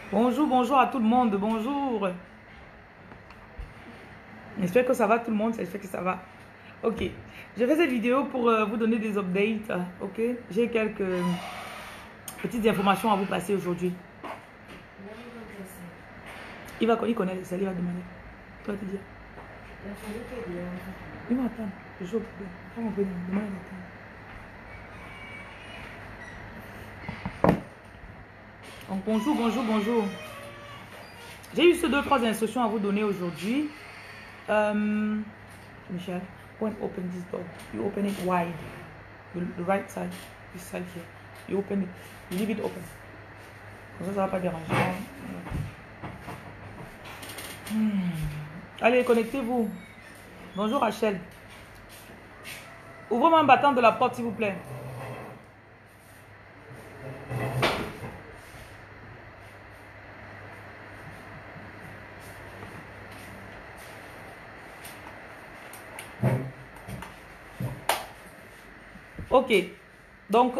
Bonjour, bonjour à tout le monde. Bonjour. J'espère que ça va tout le monde. J'espère que ça va. Ok. Je fais cette vidéo pour vous donner des updates. Ok. J'ai quelques petites informations à vous passer aujourd'hui. Il connaît les selles, il va demander. Tu vas te dire. Il va attendre. Je suis au problème. Pas mon problème. Demande d'attendre. Donc bonjour, bonjour, bonjour. J'ai eu ces 2-3 instructions à vous donner aujourd'hui. Michelle, go and open this door. You open it wide. The right side. This side here. You open it. You leave it open. Comme ça, ça va pas déranger. Allez, connectez-vous. Bonjour Rachel. Ouvrez-moi un battant de la porte, s'il vous plaît. Ok. Donc,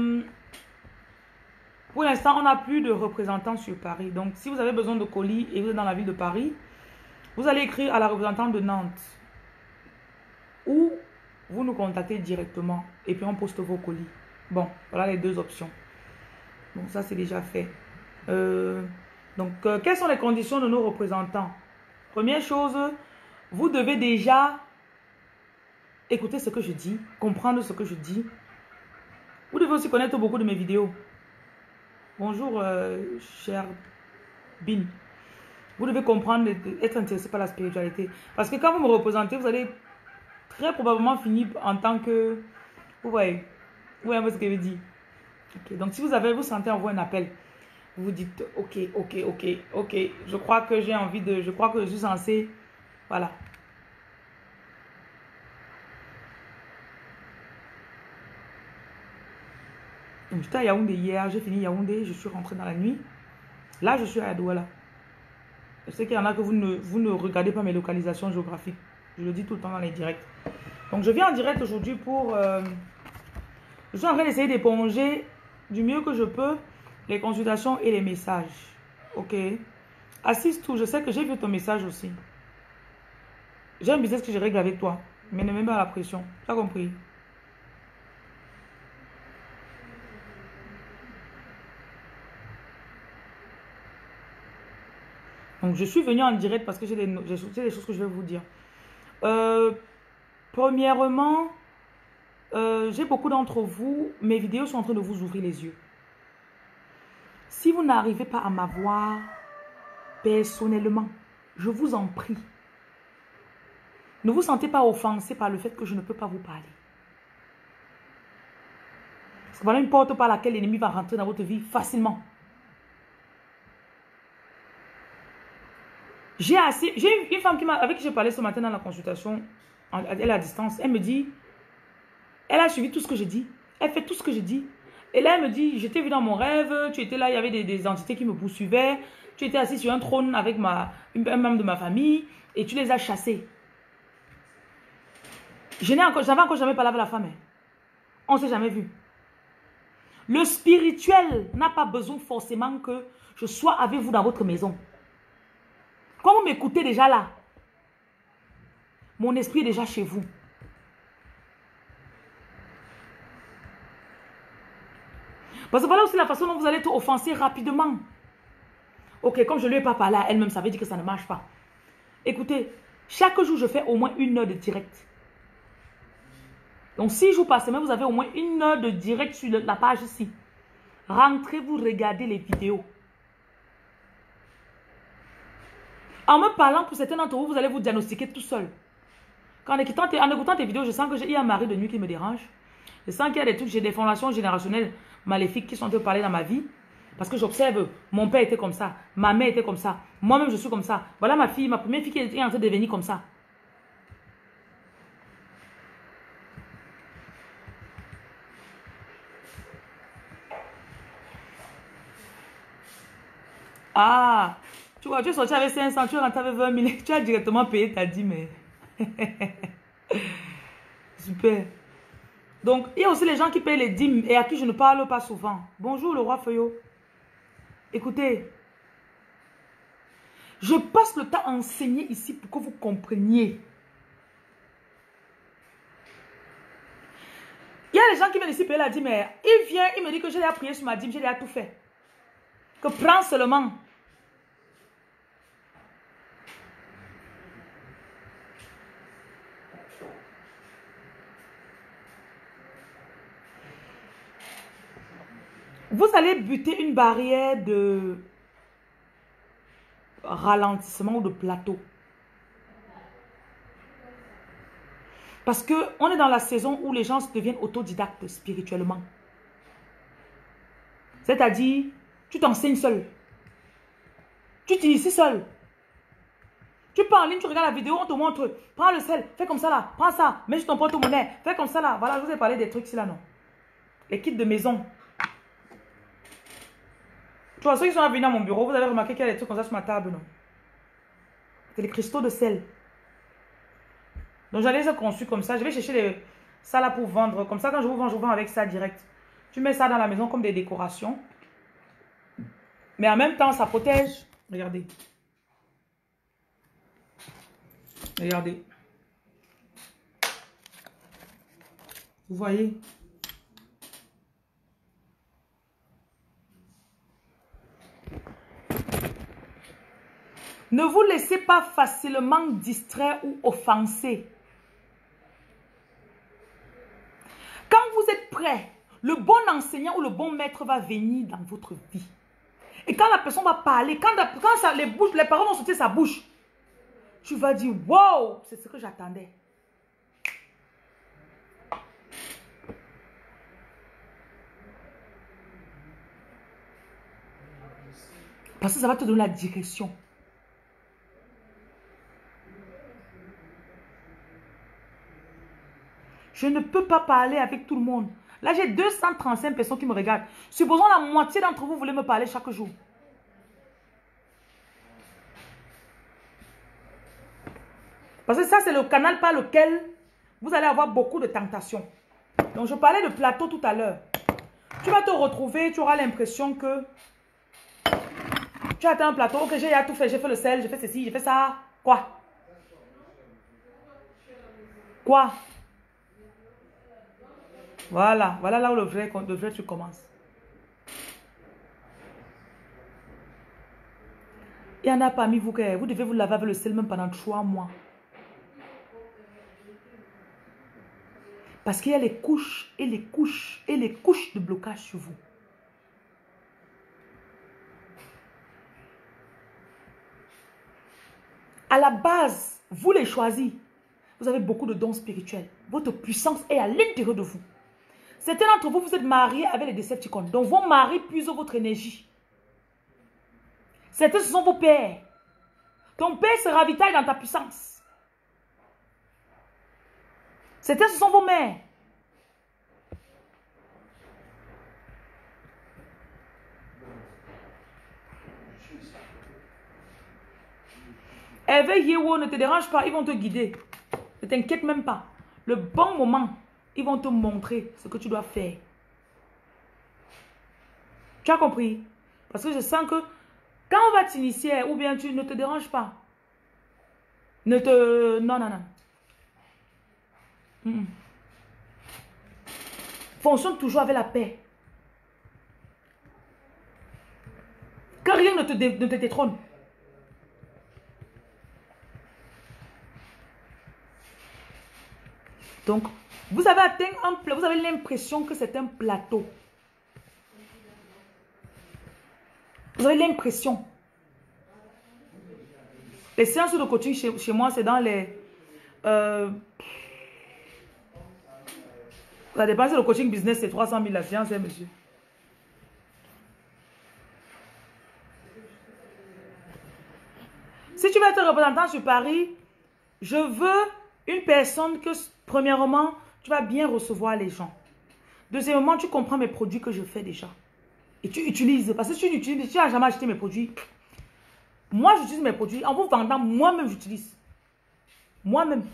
pour l'instant, on n'a plus de représentants sur Paris. Donc, si vous avez besoin de colis et vous êtes dans la ville de Paris, vous allez écrire à la représentante de Nantes. Ou vous nous contactez directement et puis on poste vos colis. Bon, voilà les deux options. Donc, ça, c'est déjà fait. Quelles sont les conditions de nos représentants? Première chose, vous devez déjà écouter ce que je dis, comprendre ce que je dis. Vous devez aussi connaître beaucoup de mes vidéos. Bonjour, cher Bin. Vous devez comprendre, être intéressé par la spiritualité. Parce que quand vous me représentez, vous allez très probablement finir en tant que... Vous voyez un peu ce que je veux dire. Okay. Donc, si vous sentez en vous un appel, vous vous dites, ok, je crois que j'ai envie de... Je crois que je suis censé... Voilà. J'étais à Yaoundé hier, j'ai fini Yaoundé, je suis rentrée dans la nuit. Là, je suis à Douala. Je sais qu'il y en a que vous ne regardez pas mes localisations géographiques. Je le dis tout le temps dans les directs. Donc, je viens en direct aujourd'hui pour... je suis en train d'essayer d'éponger du mieux que je peux les consultations et les messages. Ok. Assiste tout, je sais que j'ai vu ton message aussi. J'ai un business que je règle avec toi. Mais ne mets pas la pression. Tu as compris? Donc, je suis venue en direct parce que j'ai des choses que je vais vous dire. Premièrement, j'ai beaucoup d'entre vous, mes vidéos sont en train de vous ouvrir les yeux. Si vous n'arrivez pas à m'avoir personnellement, je vous en prie, ne vous sentez pas offensé par le fait que je ne peux pas vous parler. Parce que voilà une porte par laquelle l'ennemi va rentrer dans votre vie facilement. J'ai une femme avec qui j'ai parlé ce matin dans la consultation, elle est à distance, elle me dit, elle a suivi tout ce que je dis, elle fait tout ce que je dis. Et là, elle me dit, je t'ai vu dans mon rêve, tu étais là, il y avait des entités qui me poursuivaient, tu étais assis sur un trône avec un membre de ma famille et tu les as chassés. J'avais encore jamais parlé avec la femme. On ne s'est jamais vu. Le spirituel n'a pas besoin forcément que je sois avec vous dans votre maison. Quand vous m'écoutez déjà là, mon esprit est déjà chez vous. Parce que voilà aussi la façon dont vous allez être offensé rapidement. Ok, comme je ne lui ai pas parlé à elle-même, ça veut dire que ça ne marche pas. Écoutez, chaque jour, je fais au moins 1 heure de direct. Donc, 6 jours par semaine, vous avez au moins 1 heure de direct sur la page ici. Rentrez, vous regardez les vidéos. En me parlant, pour certains d'entre vous, vous allez vous diagnostiquer tout seul. En écoutant tes vidéos, je sens qu'il y a un mari de nuit qui me dérange. Je sens qu'il y a des trucs, j'ai des formations générationnelles maléfiques qui sont en train de parler dans ma vie. Parce que j'observe, mon père était comme ça, ma mère était comme ça, moi-même je suis comme ça. Voilà ma première fille qui est en train de devenir comme ça. Ah, tu vois, tu es sorti avec 500, tu es rentré avec 20 000, tu as directement payé ta dîme. Super. Donc, il y a aussi les gens qui payent les dîmes et à qui je ne parle pas souvent. Bonjour le roi Feuillot. Écoutez, Je passe le temps à enseigner ici pour que vous compreniez. Il y a des gens qui viennent ici payer la dîme, mais il vient, il me dit que j'ai déjà prié sur ma dîme, j'ai déjà tout fait. Que prends seulement. Vous allez buter une barrière de ralentissement ou de plateau. Parce qu'on est dans la saison où les gens deviennent autodidactes spirituellement. C'est-à-dire, tu t'enseignes seul. Tu t'inities seul. Tu pars en ligne, tu regardes la vidéo, on te montre. Prends le sel, fais comme ça là, prends ça, mets sur ton porte-monnaie, fais comme ça là. Voilà, je vous ai parlé des trucs ici là, non? Les kits de maison. Tu vois, ceux qui sont venus à mon bureau, vous avez remarqué qu'il y a des trucs comme ça sur ma table, non? C'est les cristaux de sel. Donc j'allais les conçus comme ça. Je vais chercher ça là pour vendre. Comme ça, quand je vous vends avec ça direct. Tu mets ça dans la maison comme des décorations. Mais en même temps, ça protège. Regardez. Regardez. Vous voyez? Ne vous laissez pas facilement distraire ou offenser. Quand vous êtes prêt, le bon enseignant ou le bon maître va venir dans votre vie. Et quand la personne va parler, quand les paroles vont sortir sa bouche, tu vas dire, wow, c'est ce que j'attendais. Parce que ça va te donner la direction. Je ne peux pas parler avec tout le monde. Là, j'ai 235 personnes qui me regardent. Supposons la moitié d'entre vous voulez me parler chaque jour. Parce que ça, c'est le canal par lequel vous allez avoir beaucoup de tentations. Donc, je parlais de plateau tout à l'heure. Tu vas te retrouver, tu auras l'impression que tu as atteint un plateau. Ok, j'ai tout fait. J'ai fait le sel, j'ai fait ceci, j'ai fait ça. Quoi? Quoi? Voilà. Voilà là où le vrai truc commence. Il y en a parmi vous que vous devez vous laver avec le sel même pendant 3 mois. Parce qu'il y a les couches et les couches et les couches de blocage sur vous. À la base, vous les choisis. Vous avez beaucoup de dons spirituels. Votre puissance est à l'intérieur de vous. Certains d'entre vous, vous êtes mariés avec les Decepticons. Donc vos maris puisent votre énergie. Certains, ce sont vos pères. Ton père se ravitaille dans ta puissance. Certains, ce sont vos mères. Hervé Yewo, ne te dérange pas, ils vont te guider. Ne t'inquiète même pas. Le bon moment, ils vont te montrer ce que tu dois faire. Tu as compris? Parce que je sens que quand on va t'initier, ou bien tu ne te dérange pas. Non, non, non. Fonctionne toujours avec la paix. Que rien ne te détrône. Donc, vous avez atteint un plateau, vous avez l'impression que c'est un plateau. Vous avez l'impression. Les séances de coaching chez moi, c'est dans les... la dépense de coaching business, c'est 300 000 la séance, hein, monsieur. Si tu veux être représentant sur Paris, je veux une personne que, premièrement, tu vas bien recevoir les gens. Deuxièmement, tu comprends mes produits que je fais déjà. Et tu utilises. Parce que si tu n'as jamais acheté mes produits. Moi, j'utilise mes produits. En vous vendant, moi-même, j'utilise. Moi-même.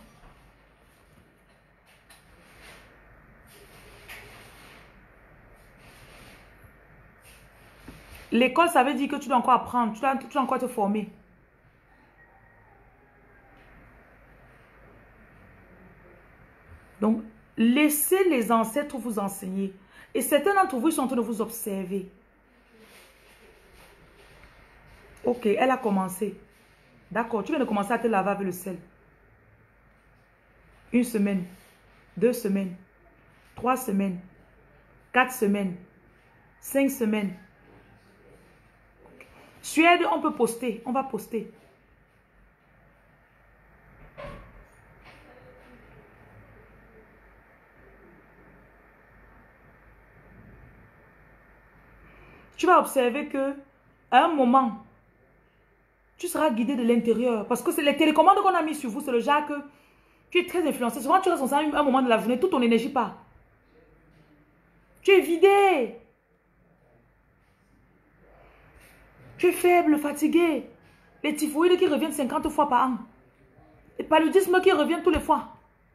L'école, ça veut dire que tu dois encore apprendre. Tu dois encore te former. Donc, laissez les ancêtres vous enseigner. Et certains d'entre vous sont en train de vous observer. Ok, elle a commencé. D'accord, tu viens de commencer à te laver avec le sel. 1 semaine, 2 semaines, 3 semaines, 4 semaines, 5 semaines. Suède, on peut poster, on va poster. Tu vas observer que à un moment, tu seras guidé de l'intérieur. Parce que c'est les télécommandes qu'on a mis sur vous, c'est le genre que tu es très influencé. Souvent, tu restes à un moment de la journée, toute ton énergie part. Tu es vidé. Tu es faible, fatigué. Les typhoïdes qui reviennent 50 fois par an. Les paludismes qui reviennent tous les fois.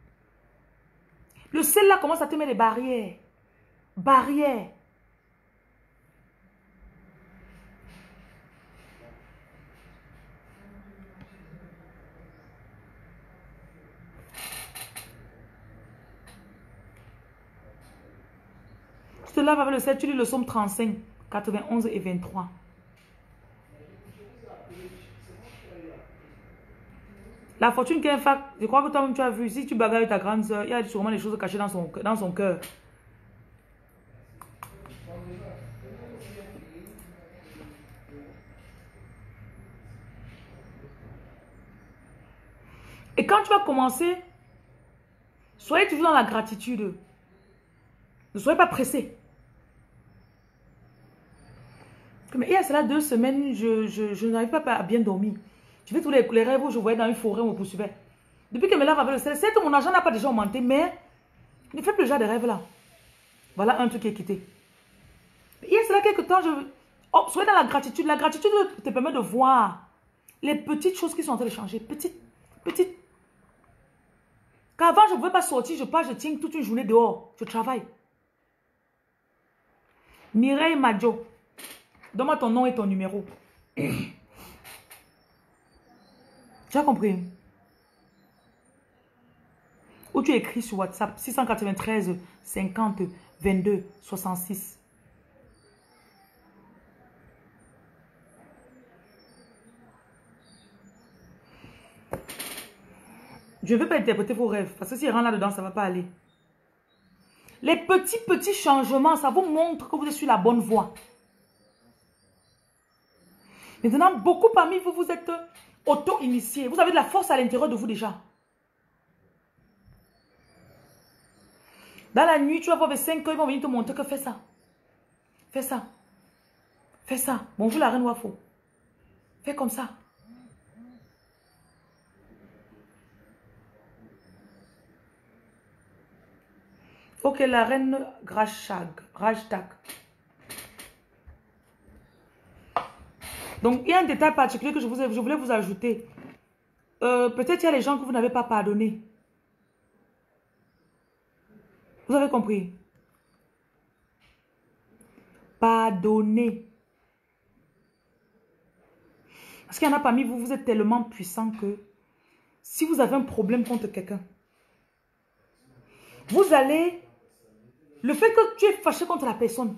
Le sel là commence à te mettre des barrières. Barrières. Tu te laves avec le sel, tu lis le psaume 35, 91 et 23. La fortune qu'elle fait, je crois que toi-même tu as vu, si tu bagarres avec ta grande soeur, il y a sûrement des choses cachées dans son cœur. Et quand tu vas commencer, soyez toujours dans la gratitude. Ne soyez pas pressé. Mais il y a cela 2 semaines, je n'arrive pas à bien dormir. Je fais tous les rêves où je voyais dans une forêt, on me poursuivait. Depuis que je me lave avec le sel, certes mon argent n'a pas déjà augmenté, mais ne fais plus le genre de rêve là. Voilà un truc qui est quitté. Il y a cela quelques temps, oh, soyez dans la gratitude. La gratitude te permet de voir les petites choses qui sont en train de changer. Petites, petites. Car avant, je ne pouvais pas sortir, je pars, je tiens toute une journée dehors. Je travaille. Mireille Madjo. Donne-moi ton nom et ton numéro. Tu as compris? Ou tu écris sur WhatsApp 693 50 22 66. Je ne veux pas interpréter vos rêves. Parce que si il rentre là-dedans, ça ne va pas aller. Les petits changements, ça vous montre que vous êtes sur la bonne voie. Maintenant, beaucoup parmi vous, vous êtes auto-initiés. Vous avez de la force à l'intérieur de vous déjà. Dans la nuit, tu vas voir les 5 heures, ils vont venir te montrer que fais ça. Fais ça. Fais ça. Bonjour la reine Wafo. Fais comme ça. Ok, la reine Rajtak. Donc, il y a un détail particulier que je voulais vous ajouter. Peut-être il y a les gens que vous n'avez pas pardonné. Vous avez compris? Pardonner. Parce qu'il y en a parmi vous, vous êtes tellement puissant que si vous avez un problème contre quelqu'un, vous allez... Le fait que tu es fâché contre la personne,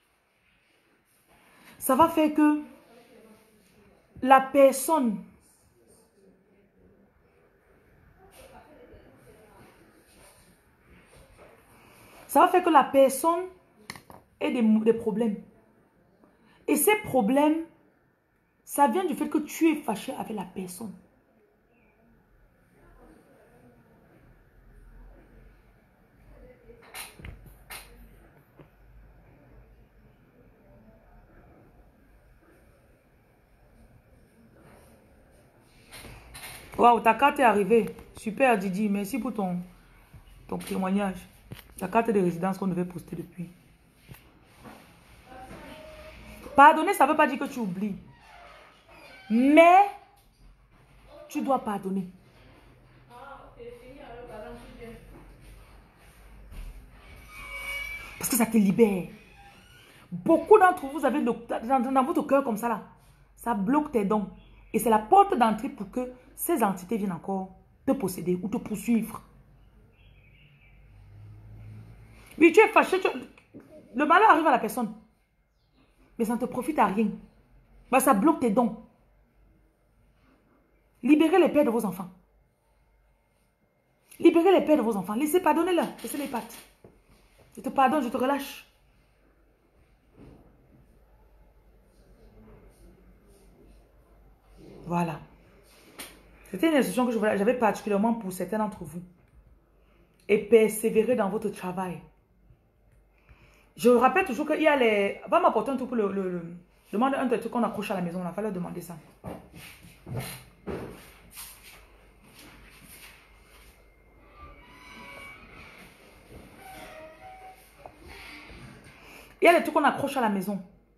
ça va faire que la personne... Ça va faire que la personne ait des problèmes. Et ces problèmes, ça vient du fait que tu es fâché avec la personne. Waouh, ta carte est arrivée. Super Didi, merci pour ton témoignage. Ta carte de résidence qu'on devait poster depuis. Pardonner, ça ne veut pas dire que tu oublies. Mais, tu dois pardonner. Parce que ça te libère. Beaucoup d'entre vous avez dans votre cœur comme ça là. Ça bloque tes dons. Et c'est la porte d'entrée pour que ces entités viennent encore te posséder ou te poursuivre. Oui, tu es fâché. Le malheur arrive à la personne. Mais ça ne te profite à rien. Bah, ça bloque tes dons. Libérez les pères de vos enfants. Libérez les pères de vos enfants. Laissez, pardonnez-leur. Laissez les pattes. Je te pardonne, je te relâche. Voilà. C'était une instruction que j'avais particulièrement pour certains d'entre vous. Et persévérer dans votre travail. Je rappelle toujours qu'il y a les... Va m'apporter un truc pour demande un truc qu'on accroche à la maison. On a fallu leur demander ça. Il y a les trucs qu'on accroche à la maison.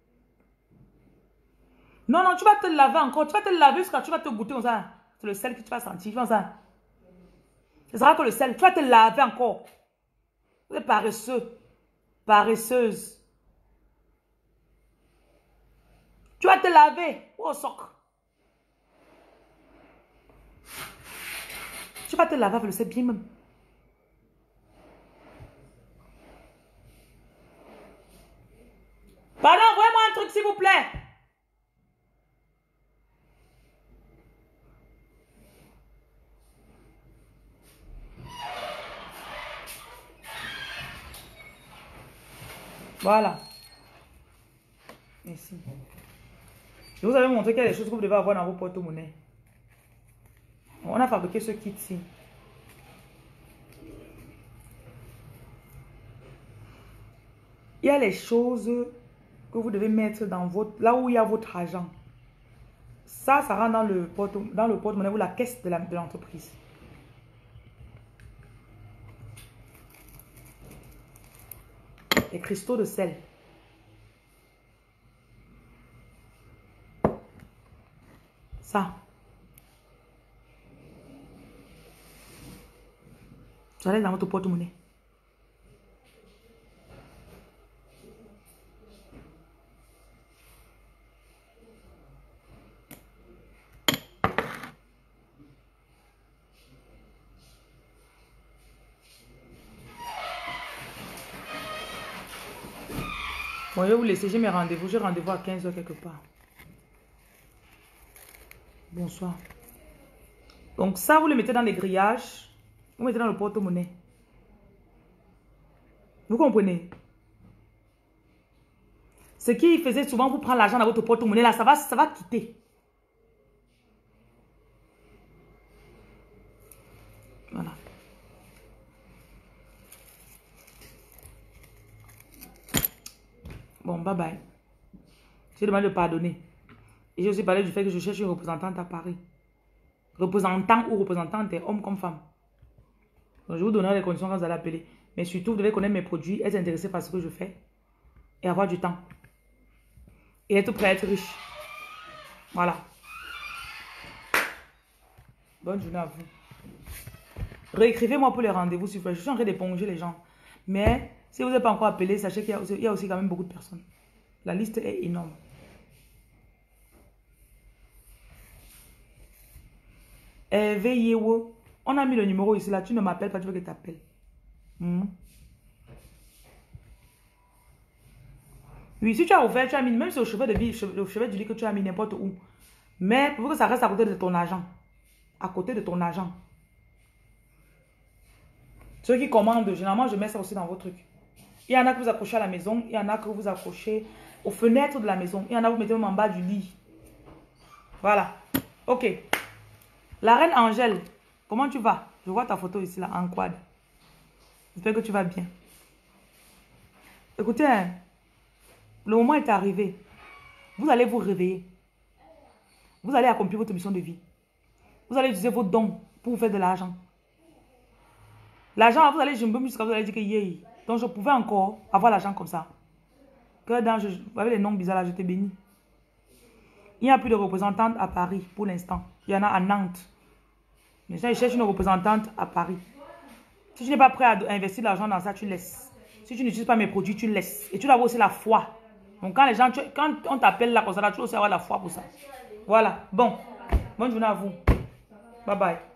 Non, non, tu vas te laver encore. Tu vas te laver jusqu'à tu vas te goûter. C'est le sel que tu vas sentir. Ce sera que le sel. Tu vas te laver encore. Vous êtes paresseux. Paresseuse. Tu vas te laver. Oh, soc. Tu vas te laver avec le sel bien même. Pardon, envoyez-moi un truc s'il vous plaît. Voilà. Merci. Je vous avais montré qu'il y a des choses que vous devez avoir dans vos porte-monnaies. On a fabriqué ce kit-ci. Il y a les choses que vous devez mettre dans votre... Là où il y a votre argent. Ça rentre dans le porte-monnaie ou la caisse de l'entreprise. Les cristaux de sel. Ça. Ça allez dans votre porte-monnaie. Bon, je vais vous laisser, j'ai mes rendez-vous. J'ai rendez-vous à 15 h quelque part. Bonsoir. Donc ça, vous le mettez dans les grillages. Vous mettez dans le porte-monnaie. Vous comprenez? Ce qui faisait souvent, vous prendre l'argent dans votre porte-monnaie, là, ça va quitter. Voilà. Bon, bye bye. J'ai demandé de pardonner. Et j'ai aussi parlé du fait que je cherche une représentante à Paris. Représentant ou représentante, homme comme femme. Donc, je vous donnerai les conditions quand vous allez appeler. Mais surtout, vous devez connaître mes produits, être intéressé par ce que je fais. Et avoir du temps. Et être prêt à être riche. Voilà. Bonne journée à vous. Réécrivez-moi pour les rendez-vous, s'il vous plaît. Je suis en train d'éponger les gens. Mais si vous n'êtes pas encore appelé, sachez qu'il y a aussi quand même beaucoup de personnes. La liste est énorme. Veillez, on a mis le numéro ici, là. Tu ne m'appelles pas, tu veux que je t'appelle. Oui, si tu as ouvert, tu as mis, même si au chevet de vie, le chevet du lit que tu as mis n'importe où. Mais pour que ça reste à côté de ton argent. À côté de ton argent. Ceux qui commandent, généralement, je mets ça aussi dans vos trucs. Il y en a que vous accrochez à la maison. Il y en a que vous accrochez aux fenêtres de la maison. Il y en a que vous mettez même en bas du lit. Voilà. Ok. La reine Angèle, comment tu vas? Je vois ta photo ici, là, en quad. J'espère que tu vas bien. Écoutez, hein, le moment est arrivé. Vous allez vous réveiller. Vous allez accomplir votre mission de vie. Vous allez utiliser vos dons pour vous faire de l'argent. L'argent, vous allez jumper jusqu'à vous allez dire que yé. Donc je pouvais encore avoir l'argent comme ça. Que dans, avec les noms bizarres là, je te bénis. Il n'y a plus de représentante à Paris pour l'instant. Il y en a à Nantes. Mais ça, je cherche une représentante à Paris. Si tu n'es pas prêt à investir de l'argent dans ça, tu laisses. Si tu n'utilises pas mes produits, tu laisses. Et tu dois avoir aussi la foi. Donc quand les gens, quand on t'appelle là comme ça, tu dois aussi avoir la foi pour ça. Voilà. Bon. Bonne journée à vous. Bye bye.